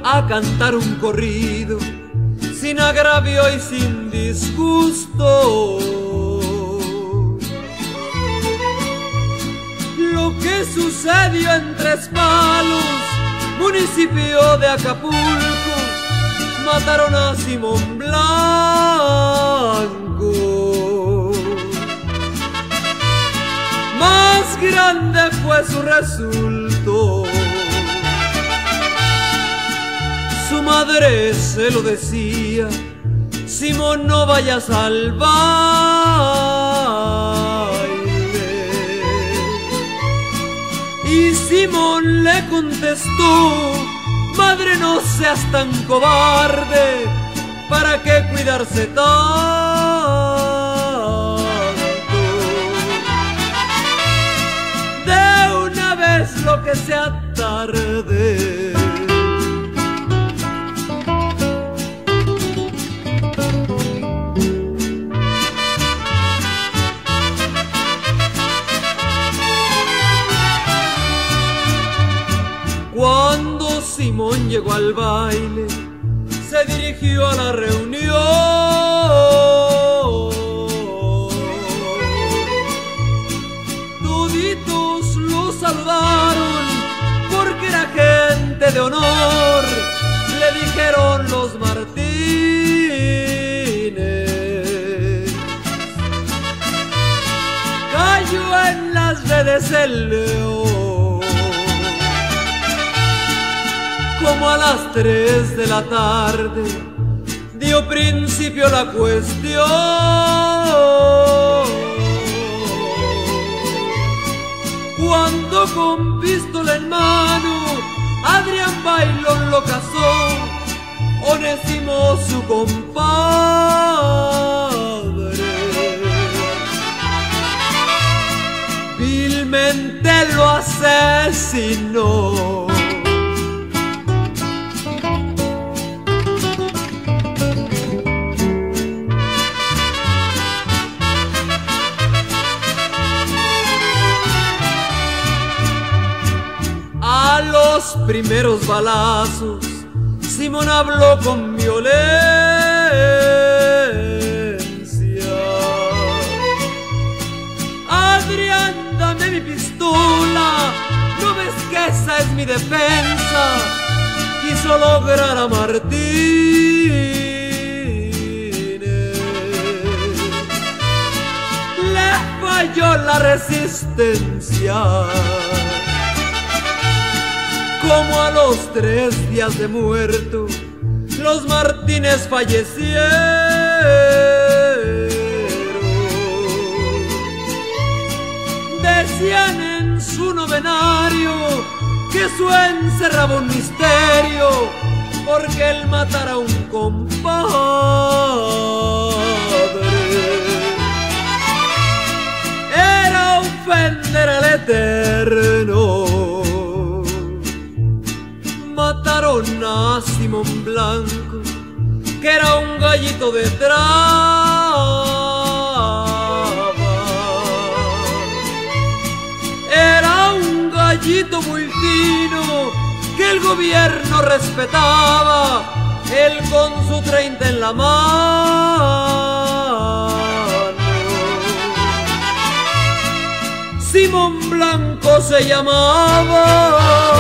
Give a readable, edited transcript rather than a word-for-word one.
a cantar un corrido sin agravio y sin disgusto. Lo que sucedió en Tres Palos, municipio de Acapulco, mataron a Simón Blanco. Más grande fue su resultado. Su madre se lo decía: Simón, no vayas al baile. Y Simón le contestó: madre, no seas tan cobarde, ¿para qué cuidarse tanto? De una vez lo que sea tarde. Cuando Simón llegó al baile, se dirigió a la reunión. Toditos lo saludaron porque era gente de honor, le dijeron los Martínez. Cayó en las redes el león. Como a las 3 de la tarde dio principio la cuestión. Cuando con pistola en mano Adrián Bailón lo cazó, Onésimo su compadre vilmente lo asesinó. A los primeros balazos, Simón habló con violencia. Adrián, dame mi pistola, ¿no ves que esa es mi defensa? Quiso lograr a Martínez. Le falló la resistencia. Como a los 3 días de muerto, los Martínez fallecieron. Decían en su novenario que eso encerraba un misterio, porque el matar a un compadre era ofender al Eterno. Mataron a Simón Blanco, que era un gallito de traba. Era un gallito muy fino que el gobierno respetaba, él con su 30 en la mano. Simón Blanco se llamaba.